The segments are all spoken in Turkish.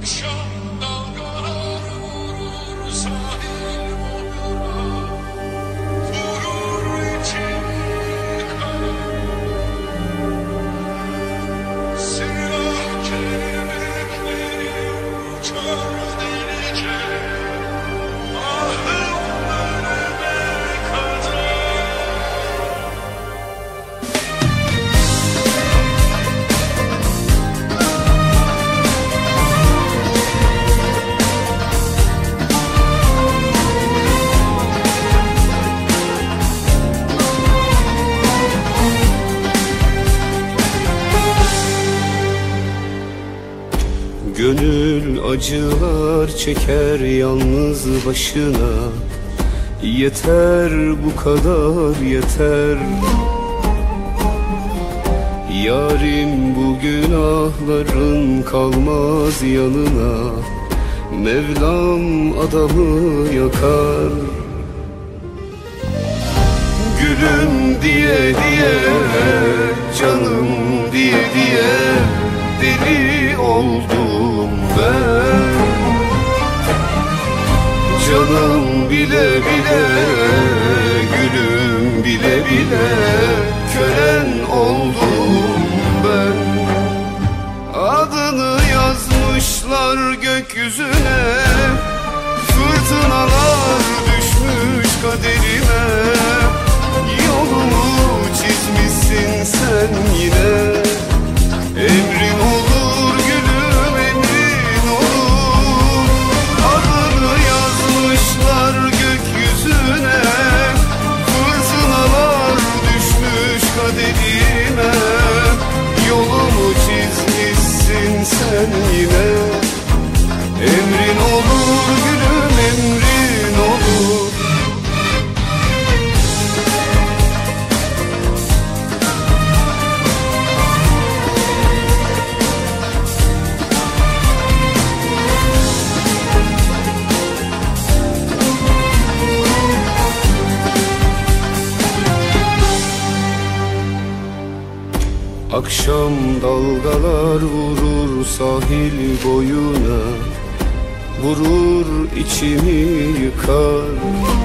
Gönül acılar çeker yalnız başına. Yeter bu kadar yeter. Yarim bu günahların kalmaz yanına. Mevlam adamı yakar. Gülüm diye diye, canım diye diye deli oldum ben. Canım bile bile, gülüm bile bile kölen oldum ben. Adını yazmışlar gökyüzüne, fırtınalar düşmüş kaderime. Yolumu çizmişsin sen yine. Emrin olur gülüm, emrin olur. Adını yazmışlar gökyüzüne, fırtınalar düşmüş kaderime. Yolumu çizmişsin sen yine. Emrin olur gülüm, emrin olur. Akşam dalgalar vurur sahil boyuna, vurur içimi yıkar.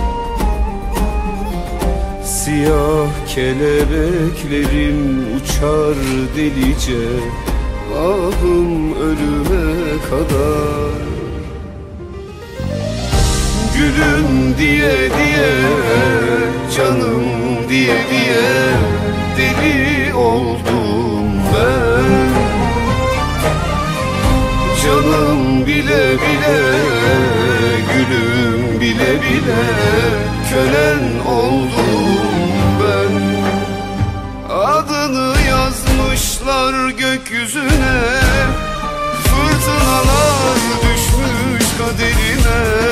Siyah kelebeklerim uçar delice, ahım ölüme kadar. Gülüm diye diye, canım diye diye deli oldum ben. Canım bile bile, gülüm bile bile kölen oldum ben. Adını yazmışlar gökyüzüne, fırtınalar düşmüş kaderime.